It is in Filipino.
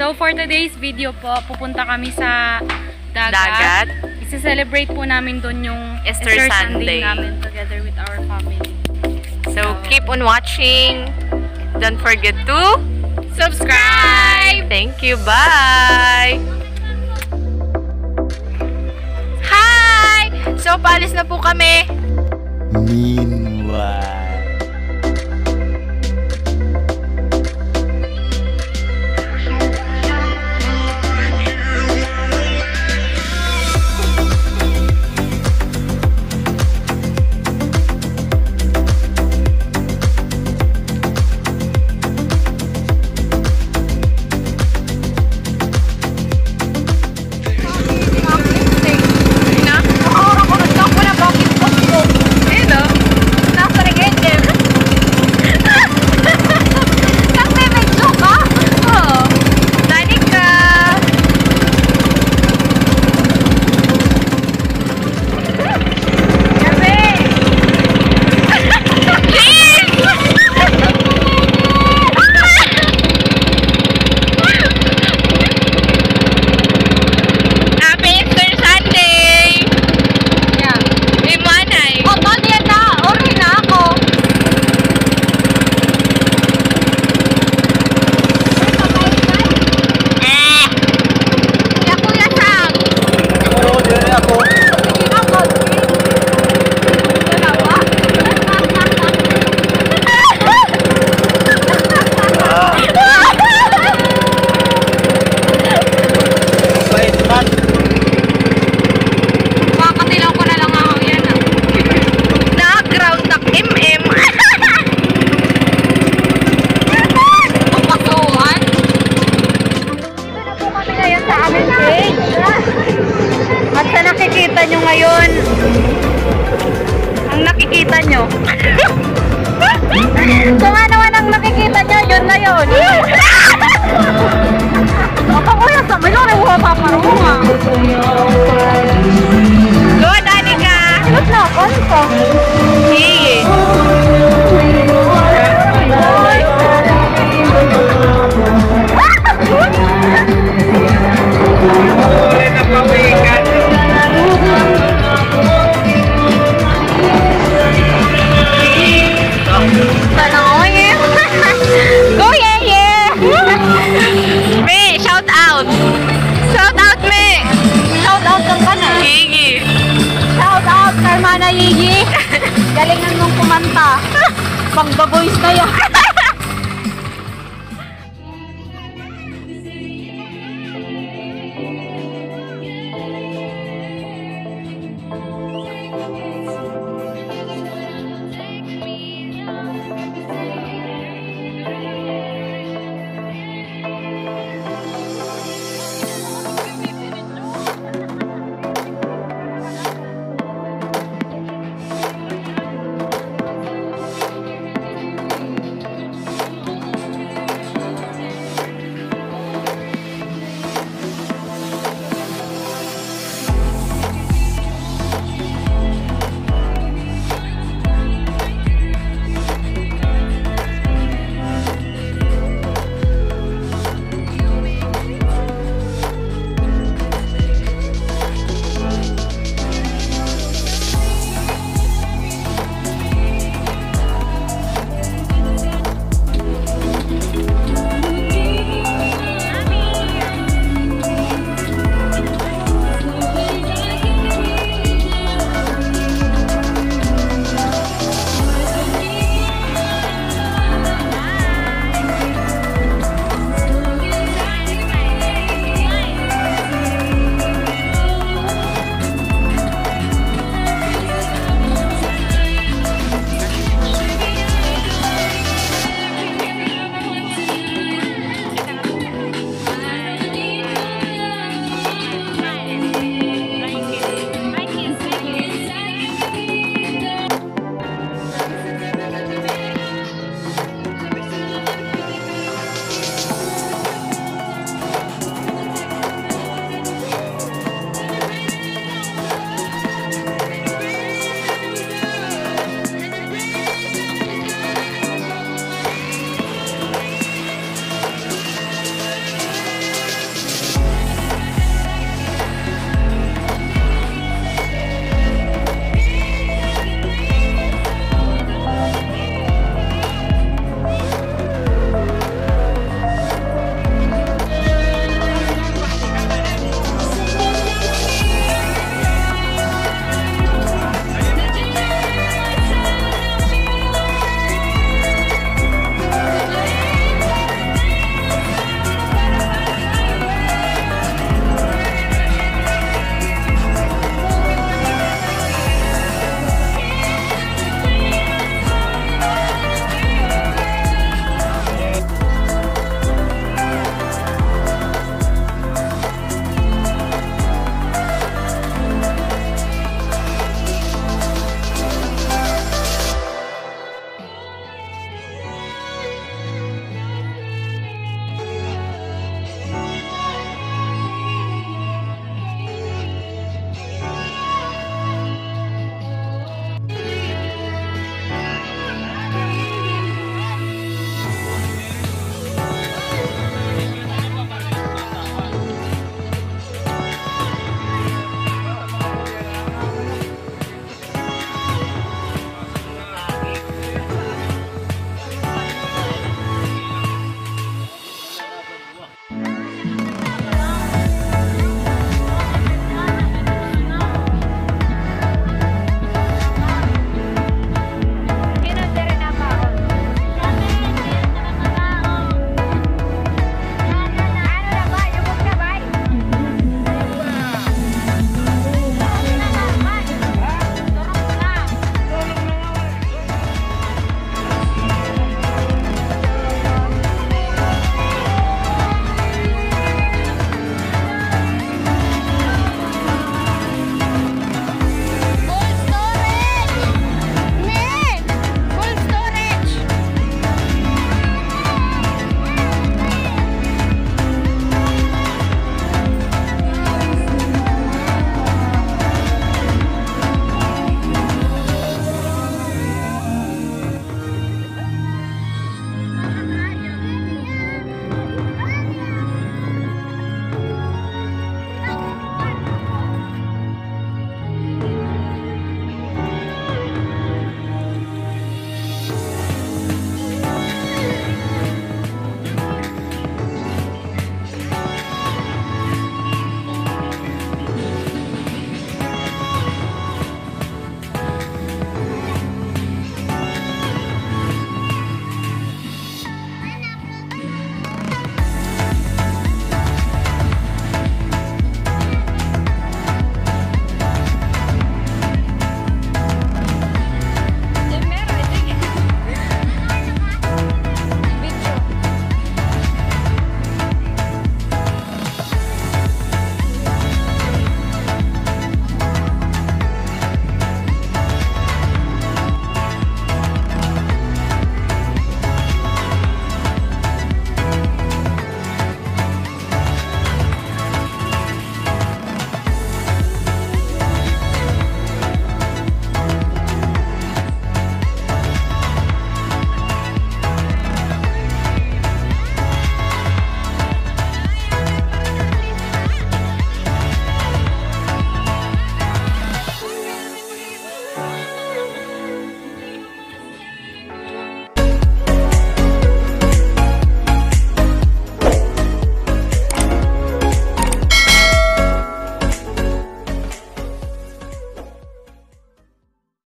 So for today's video po, pupunta kami sa Dagat. Isa-celebrate po namin doon yung Easter Sunday namin together with our family. So keep on watching. Don't forget to subscribe! Thank you. Bye! Hi! So paalis na po kami. Meanwhile. At sa nakikita nyo ngayon, ang nakikita nyo, kung ano man ang nakikita nyo, yun na yun. Ako kuya, sa may lori, huwa paparunga. Go, Danica! Ba't na, ano ka? Sige. Go, yeah, yeah! Me, shout out! Shout out, me! Shout out kang ka na. Sige. Shout out kay Mana Yigi. Galingan mong kumanta. Pang baboys na yan.